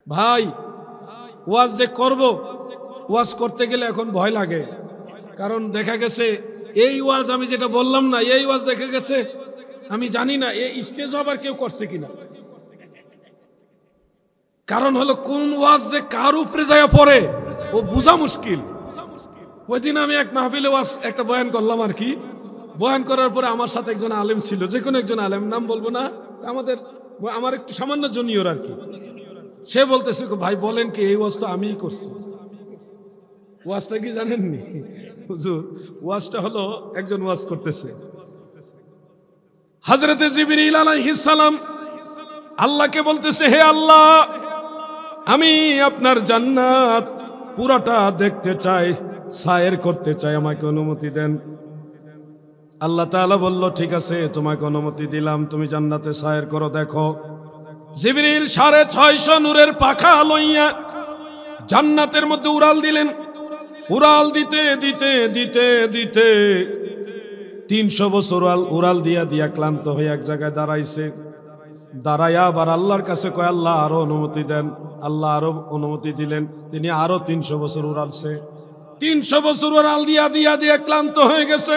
ভাই ওয়াজ যে করব, ওয়াজ করতে গেলে এখন ভয় লাগে। কারণ দেখা গেছে এই ওয়াজ আমি যেটা বললাম না, এই ওয়াজ দেখা গেছে আমি জানি না এই স্টেজও আবার কেউ করছে কিনা। কারণ হলো কোন ওয়াজ যে কার উপরে যায় পড়ে ও বোঝা মুশকিল। ওই দিন আমি এক মাহফিলে ওয়াজ একটা বয়ান করলাম আর কি। বয়ান করার পরে আমার সাথে একজন আলেম ছিল, যে কোনো একজন আলেম, নাম বলবো না, আমার একটু সামান্য জুনিয়র আর কি। সে বলতেছে ভাই বলেন কি, এই ওয়াজ তো আমিই করছি। ওয়াজটা কি জানেননি হুজুর? ওয়াজটা হলো একজন ওয়াজ করতেছে, হযরতে জিবরিল আলাইহিস সালাম আল্লাহকে বলতেছে, হে আল্লাহ, আমি আপনার জান্নাত পুরোটা দেখতে চাই, সায়ের করতে চাই, আমাকে অনুমতি দেন। আল্লাহ তাআলা বলল, ঠিক আছে, তোমাকে অনুমতি দিলাম, তুমি জান্নাতে সায়ের করো, দেখো। জিবরিল 650 নূরের পাখা লইয়া জান্নাতের মধ্যে উড়াল দিলেন। উড়াল দিতে দিতে দিতে দিতে 300 বছর উড়াল দিয়া দিয়া ক্লান্ত হয়ে এক জায়গায় দাঁড়াইছে। দাঁড়াইয়া আবার আল্লাহর কাছে কয়, আল্লাহ আরো অনুমতি দেন। আল্লাহ আরো অনুমতি দিলেন। তিনি আরো 300 বছর উড়ালছে। 300 বছর উড়াল দিয়া দিয়া দিয়া ক্লান্ত হয়ে গেছে।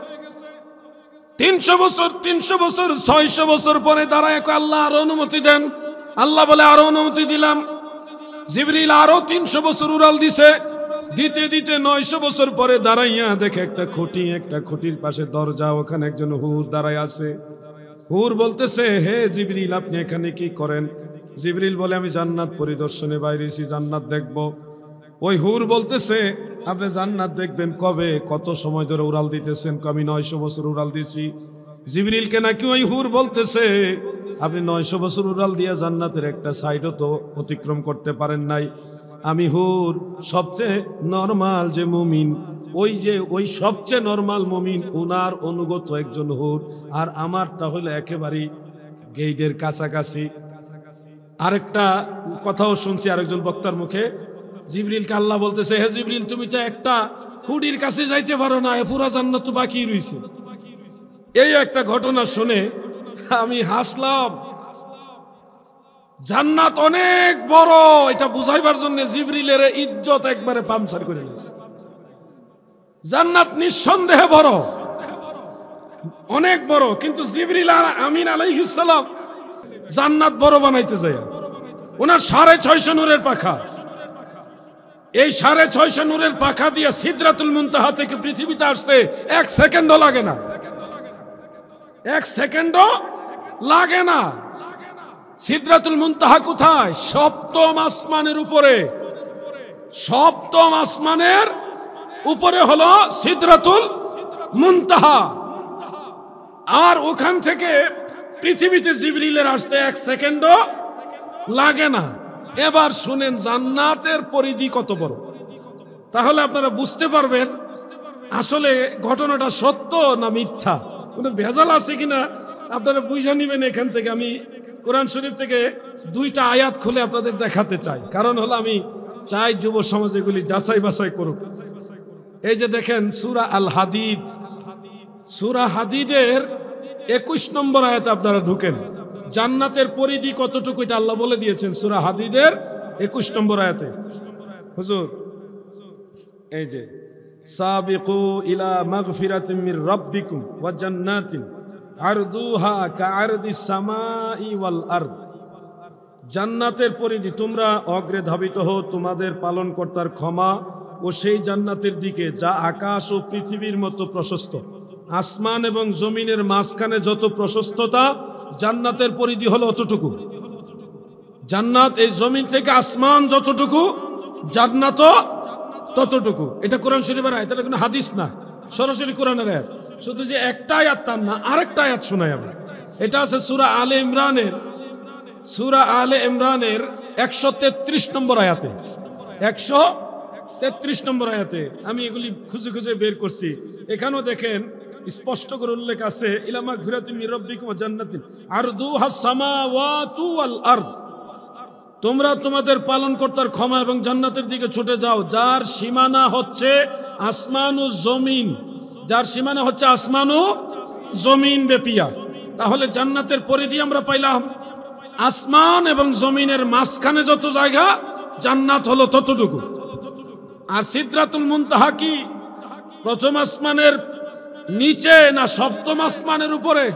300 বছর 600 বছর পরে দাঁড়ায় কয়, আল্লাহ আরো অনুমতি দেন। আল্লাহ বলে, আরো অনুমতি দিলাম। জিবরিল আরো 300 বছর উড়াল দিছে। দিতে দিতে 900 বছর পরে দাঁড়াইয়া দেখে একটা খুঁটির পাশে দরজা, ওখানে একজন হুর দাঁড়ায় আছে। হুর বলতেছে, হে জিবরিল, আপনি এখানে কি করেন? জিবরিল বলে, আমি জান্নাত পরিদর্শনে বাইরেছি, জান্নাত দেখব। ওই হুর বলতেছে, আপনি জান্নাত দেখবেন কবে, কত সময় ধরে উড়াল দিতেছেন? আমি 900 বছর উড়াল দিছি। জিবরিলকে নাকি ওই হুর বলতেছে, আপনি 900 বছর উড়াল দিয়ে জান্নাতের একটা সাইডও তো অতিক্রম করতে পারেন নাই। আমি হুর সবচেয়ে নরমাল যে মুমিন, ওই সবচেয়ে নরমাল মুমিন, ওনার অনুগত একজন হুর, আর আমারটা হলো একেবারেই গেইটের কাছাকাছি। আরেকটা কথাও শুনছি আরেকজন বক্তার মুখে, জিবরিলকে আল্লাহ বলতেছে, হে জিবরিল, তুমি তো একটা খুঁটির কাছে যাইতে পারো না, পুরা জান্নাত তো বাকি রইছে। এই একটা ঘটনা শুনে আমি হাসলাম। জান্নাত অনেক বড়, এটা বুঝাইবার জন্য জিবরিলের ইজ্জত একবারে পামচার করে দিয়েছে। জান্নাত নিঃসন্দেহে বড়, অনেক বড়, কিন্তু জিবরিল আর আমিন আলাইহিস সালাম জান্নাত বড় বানাইতে যায়। ওনার 650 নূরের পাখা, এই 650 নূরের পাখা দিয়ে সিদরাতুল মুনতাহা থেকে পৃথিবীতে আসছে 1 সেকেন্ডও লাগে না। 1 সেকেন্ডও লাগে না। সিদরাতুল মুনতাহা কোথায়? 7ম আসমানের উপরে। 7ম আসমানের উপরে হলো সিদরাতুল মুনতাহা। আর ওখান থেকে পৃথিবীতে জিবরিলের আসতে 1 সেকেন্ডও লাগে না। এবার শুনেন জান্নাতের পরিধি কত বড়, তাহলে আপনারা বুঝতে পারবেন আসলে ঘটনাটা সত্য না মিথ্যা, কোনো ভেজাল আছে কিনা আপনারা বুঝে নিবেন। এখান থেকে আমি কোরআন শরীফ থেকে 2টা আয়াত খুলে আপনাদের দেখাতে চাই। কারণ হলো আমি চাই যুব সমাজ এগুলি যাচাই বাছাই করুক। এই যে দেখেন সূরা আল হাদিদ, সূরা হাদিদের 21 নম্বর আয়াতে আপনারা ঢুকেন। জান্নাতের পরিধি কতটুকু এটা আল্লাহ বলে দিয়েছেন সূরা হাদিদের 21 নম্বর আয়াতে। হুজুর, এই যে সাবিকু ইলা মাগফিরাতিন মির রাব্বিকুম ওয়া জান্নাতিন আরদুহা কাআরদিস সামাই ওয়াল আরদ। জান্নাতের পরিধি, তোমরা অগ্রে ধাবিত হও তোমাদের পালনকর্তার ক্ষমা ও সেই জান্নাতের দিকে যা আকাশ ও পৃথিবীর মতো প্রশস্ত। আসমান এবং জমিনের মাঝখানে যত প্রশস্ততা, জান্নাতের পরিধি হলো অতটুকু। জান্নাত এই জমিন থেকে আসমান যতটুকু, জান্নাতও ততটুকু। এটা কোরআন শরীফের আয়াত, এটা কোনো হাদিস না, সরাসরি কোরআনের আয়াত। শুধু যে একটা আয়াত তার না, আরেকটা আয়াত শোনাই আমরা। এটা আছে সূরা আলে ইমরানের 133 নম্বর আয়াতে। 133 নম্বর আয়াতে আমি এগুলি খুঁজে খুঁজে বের করছি। এখানেও দেখেন স্পষ্ট করে উল্লেখ আছে, ইলা মাগফিরাতিন মির রাব্বিকুম ওয়া জান্নাতিন আরদুহাস সামাওয়াতু ওয়াল আরদ। তোমরা তোমাদের পালনকর্তার ক্ষমা এবং জান্নাতের দিকে ছুটে যাও, যার সীমানা হচ্ছে আসমান ও জমিন, যার সীমানা হচ্ছে আসমান ও জমিন ব্যাপিয়া। তাহলে জান্নাতের পরিধি আমরা পাইলাম। আসমান এবং জমিনের মাঝখানে যত জায়গা, জান্নাত হলো ততটুকু। আর সিদরাতুল মুনতাহা কি প্রথম আসমানের নিচে না সপ্তম আসমানের উপরে?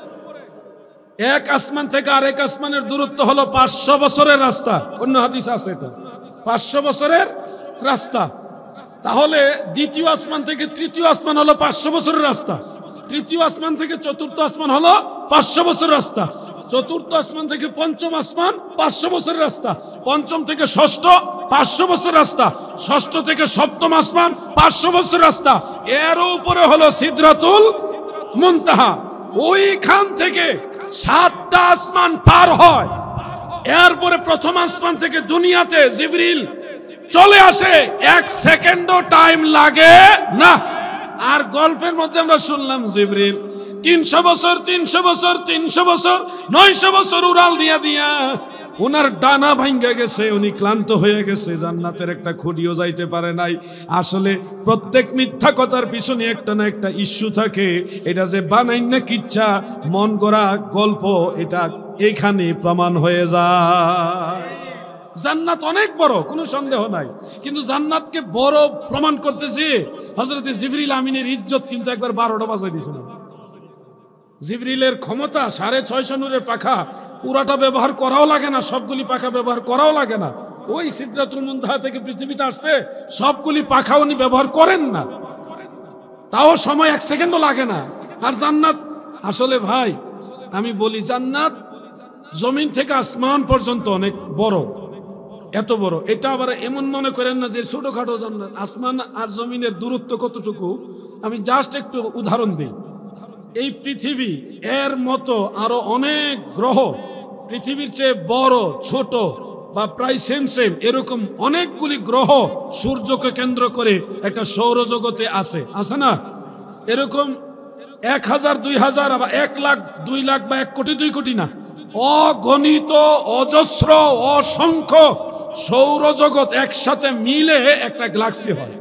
এক আসমান থেকে আরেক আসমানের দূরত্ব হলো 500 বছরের রাস্তা। অন্য হাদিস আছে এটা 500 বছরের রাস্তা। তাহলে দ্বিতীয় আসমান থেকে তৃতীয় আসমান হলো 500 বছরের রাস্তা। তৃতীয় আসমান থেকে চতুর্থ আসমান হলো 500 বছরের রাস্তা। চতুর্থ আসমান থেকে পঞ্চম আসমান 500 বছরের রাস্তা। পঞ্চম থেকে ষষ্ঠ 500 বছর রাস্তা। ষষ্ঠ থেকে সপ্তম আসমান 500 বছর রাস্তা। এর উপরে হলো সিদরাতুল মুনতাহা। ওইখান থেকে 7টা আসমান পার হয়। এরপরে প্রথম আসমান থেকে দুনিয়াতে জিবরিল চলে আসে, 1 সেকেন্ডও টাইম লাগে না। আর গল্পের মধ্যে আমরা শুনলাম জিবরিল 300 বছর 300 বছর 300 বছর 900 বছর উড়াল দিয়া দিয়া ওনার ডানা ভাঙ্গা গেছে, উনি ক্লান্ত হয়ে গেছে, জান্নাতের একটা খুঁটিও যাইতে পারে নাই। আসলে প্রত্যেক মিথ্যা কথার পিছনে একটা না একটা ইস্যু থাকে। এটা যে বানাইন না কিচ্ছা মন গড়া গল্প, এটা এখানে প্রমাণ হয়ে যায়। জান্নাত অনেক বড়, কোনো সন্দেহ নাই, কিন্তু জান্নাতকে বড় প্রমাণ করতে যে হযরত জিবরিল আমিনের ইজ্জত কিন্তু একবার 12টা বাজাই দিয়েছিল। জিবরিলের ক্ষমতা 650 নূরের পাখা, পুরাটা ব্যবহার করাও লাগে না, সবগুলি পাখা ব্যবহার করাও লাগে না। ওই সিদরাতুল মুনতাহা থেকে পৃথিবীতে আসতে সবগুলি পাখা উনি ব্যবহার করেন না, তাও সময় 1 সেকেন্ডও লাগে না। আর জান্নাত আসলে ভাই আমি বলি, জান্নাত জমিন থেকে আসমান পর্যন্ত অনেক বড়, এত বড়। এটা আবার এমন মনে করেন না যে ছোটখাটো জান্নাত। আসমান আর জমিনের দূরত্ব কতটুকু, আমি জাস্ট একটু উদাহরণ দিই। এই পৃথিবী এর মতো আরো অনেক গ্রহ পৃথিবীর চেয়ে বড় ছোট বা প্রায় সেম সেম এরকম অনেকগুলি গ্রহ সূর্যকে কেন্দ্র করে একটা সৌরজগতে আছে, আছে না? এরকম 1000 2000 বা 1 লাখ 2 লাখ বা 1 কোটি 2 কোটি না, অগণিত অজস্র অসংখ্য সৌরজগৎ একসাথে মিলে একটা গ্যালাক্সি হয়।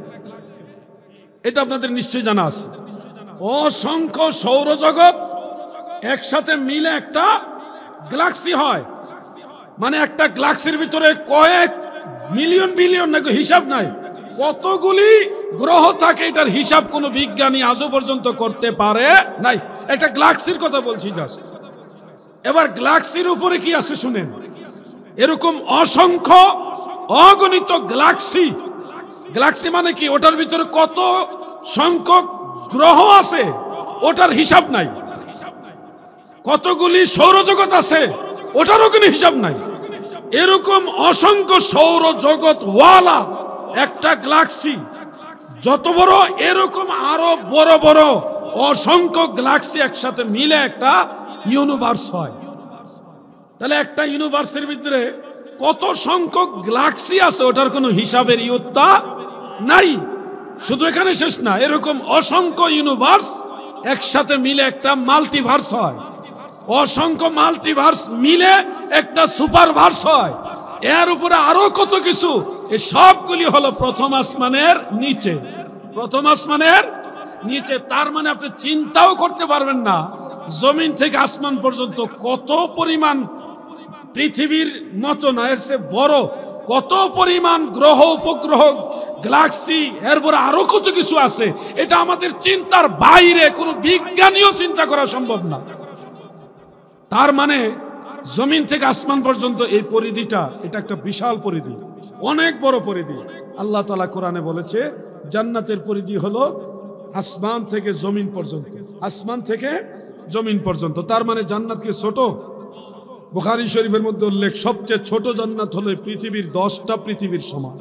এটা আপনাদের নিশ্চয়ই জানা আছে। অসংখ্য সৌরজগৎ একসাথে মিলে একটা গ্যালাক্সি হয়। মানে একটা গ্যালাক্সির ভিতরে কয়েক মিলিয়ন বিলিয়ন নাকি হিসাব নাই, কতগুলি গ্রহ থাকে এটার হিসাব কোনো বিজ্ঞানী আজও পর্যন্ত করতে পারে নাই। একটা গ্যালাক্সির কথা বলছি জাস্ট। এবার গ্যালাক্সির উপরে কি আছে শুনেন। এরকম অসংখ্য অগণিত গ্যালাক্সি, গ্যালাক্সি মানে কি, ওটার ভিতরে কত সংখ্যক গ্রহ আছে ওটার হিসাব নাই। কতগুলি সৌরজগৎ আছে ওটারও কোনো হিসাব নাই। এরকম অসংখ্য সৌরজগৎ ওয়ালা একটা গ্যালাক্সি যত বড়, এরকম আরো বড় বড় অসংখ্য গ্যালাক্সি একসাথে মিলে একটা ইউনিভার্স হয়। তাহলে একটা ইউনিভার্সের ভিতরে কত সংখ্যক গ্যালাক্সি আছে ওটার কোনো হিসাবের ইয়ত্তা নাই। শুধু এখানে শেষ না, এরকম অসংখ্য ইউনিভার্স একসাথে মিলে একটা মাল্টিভার্স হয়। অসংখ্য মাল্টিভার্স মিলে একটা সুপারভার্স হয়। এর উপরে আরো কত কিছু, এই সবগুলি হলো প্রথম আসমানের নিচে। প্রথম আসমানের নিচে, তার মানে আপনি চিন্তাও করতে পারবেন না জমিন থেকে আসমান পর্যন্ত কত পরিমাণ, পৃথিবীর মতো না এর চেয়ে বড় কত পরিমাণ গ্রহ উপগ্রহ গ্যালাক্সি, এরপর আরো কত কিছু আছে। এটা আমাদের চিন্তার বাইরে, কোনো বিজ্ঞানীও চিন্তা করা সম্ভব না। তার মানে জমিন থেকে আসমান পর্যন্ত এই পরিধিটা, এটা একটা বিশাল পরিধি, অনেক বড় পরিধি। আল্লাহ তাআলা কোরআনে বলেছে জান্নাতের পরিধি হলো আসমান থেকে জমিন পর্যন্ত, আসমান থেকে জমিন পর্যন্ত। তার মানে জান্নাত কি ছোট? বুখারী শরীফের মধ্যে উল্লেখ, সবচেয়ে ছোট জান্নাত হলো পৃথিবীর 10টা পৃথিবীর সমান।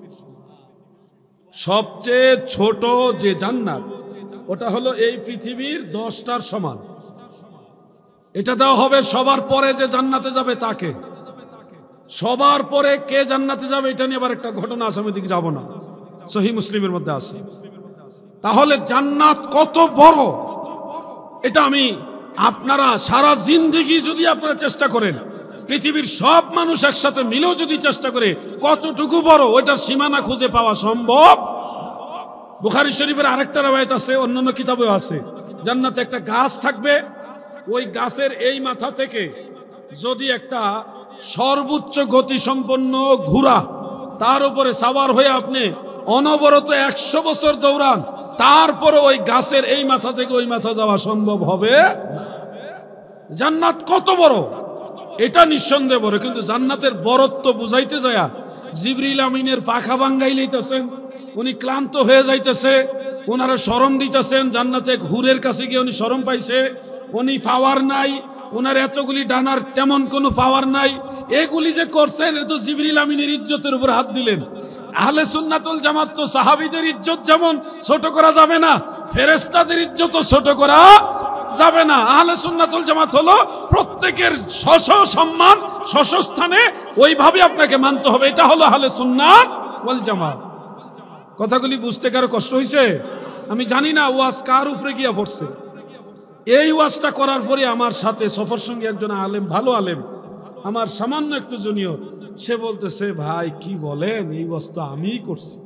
সবচেয়ে ছোট যে জান্নাত ওটা হলো এই পৃথিবীর 10টার সমান। এটা দেওয়া হবে সবার পরে যে জান্নাতে যাবে তাকে। সবার পরে কে জান্নাতে যাবে এটা নিয়ে আবার একটা ঘটনা আছে, আমি দিকে যাব না, সহিহ মুসলিমের মধ্যে আছে। তাহলে জান্নাত কত বড় এটা আমি, আপনারা সারা জিন্দেগি যদি আপনারা চেষ্টা করেন, পৃথিবীর সব মানুষ একসাথে মিলেও যদি চেষ্টা করে কতটুকু বড় ওইটার সীমানা খুঁজে পাওয়া সম্ভব। বুখারী শরীফের আরেকটা রওয়ায়াত আছে, অন্যান্য কিতাবেও আছে, জান্নাতে একটা গাছ থাকবে, ওই গাছের এই মাথা থেকে যদি একটা সর্বোচ্চ গতি সম্পন্ন ঘোড়া তার উপরে সাওয়ার হয়ে আপনি অনবরত 100 বছর দৌড়ান, তারপরে ওই গাছের এই মাথা থেকে ওই মাথা যাওয়া সম্ভব হবে না। জান্নাত কত বড় এটা নিঃসন্দেহে বড়, কিন্তু জান্নাতের বড়ত্ব বুঝাইতে যায় জিবরিল আমিনের পাখা ভাঙ্গাই লইতেছেন, উনি ক্লান্ত হয়ে যাইতেছে, ওনারা শরম দিতেছেন। জান্নাতে হুরের কাছে গিয়ে উনি শরম পাইছে, উনি পাওয়ার নাই, ওনার এতগুলি ডানার তেমন কোনো পাওয়ার নাই। এগুলি যে করছেন এটা তো জিবরিল আমিনের ইজ্জতের উপর হাত দিলেন। আহলে সুন্নাতুল জামাত তো সাহাবীদের ইজ্জত যেমন ছোট করা যাবে না, ফেরেশতাদের ইজ্জতও ছোট করা যাবে না। আহলে সুন্নাতুল জামাত হলো প্রত্যেকের স্ব সম্মান স্ব স্থানে ওইভাবে আপনাকে মানতে হবে, এটা হলো আহলে সুন্নাত ওয়াল জামাত। কথাগুলি বুঝতে কারো কষ্ট হইছে? আমি জানি না ওয়াজ কার উপরে গিয়া পড়ছে। এই ওয়াজটা করার পরে আমার সাথে সফর সঙ্গে একজন আলেম, ভালো আলেম, আমার সামান্য একটু জুনিয়র, সে বলতেছে ভাই কি বলেন, এই ওয়াজ তো আমিই করছি।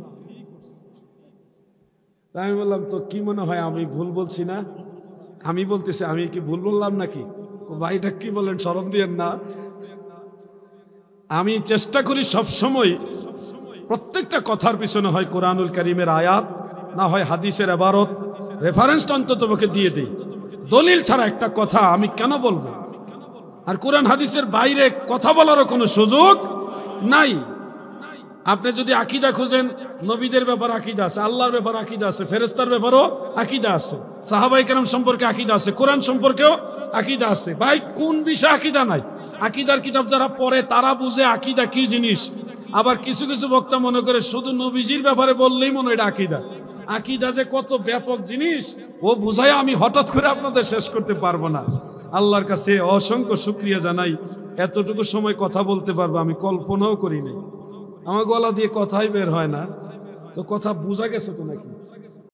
আমি বললাম তো কি মনে হয় আমি ভুল বলছি না? আমি বলতেছি আমি কি ভুল বললাম নাকি? ভাইটা কি বলেন, শরম দিয়েন না। আমি চেষ্টা করি সবসময় প্রত্যেকটা কথার পিছনে হয় কোরআনুল কারীমের আয়াত, না হয় হাদিসের ইবারত, রেফারেন্সটা অন্তত ওকে দিয়ে দিই। দলিল ছাড়া একটা কথা আমি কেন বলবো? আর কোরআন হাদিসের বাইরে কথা বলারও কোনো সুযোগ নাই। আপনি যদি আকীদা খুঁজেন, নবীদের ব্যাপারে আকীদা আছে, আল্লাহর ব্যাপারে আকীদা আছে, ফেরেশতার ব্যাপারেও আকীদা আছে, সাহাবায়ে কেরাম সম্পর্কে আকীদা আছে, কোরআন সম্পর্কেও আকীদা আছে। ভাই কোন বিষয়ে আকীদা নাই? আকীদার কিতাব যারা পড়ে তারা বুঝে আকীদা কি জিনিস। আবার কিছু কিছু বক্তা মনে করে শুধু নবীজির ব্যাপারে বললেই মনে হয় এটা আকীদা। আকীদা যে কত ব্যাপক জিনিস ও বুঝায় আমি হঠাৎ করে আপনাদের শেষ করতে পারবো না। আল্লাহর কাছে অসংখ্য শুকরিয়া জানাই, এতটুকু সময় কথা বলতে পারবো আমি কল্পনাও করি নাই। আমার গলা দিয়ে কথাই বের হয় না, তো কথা বোঝা গেছে তো নাকি?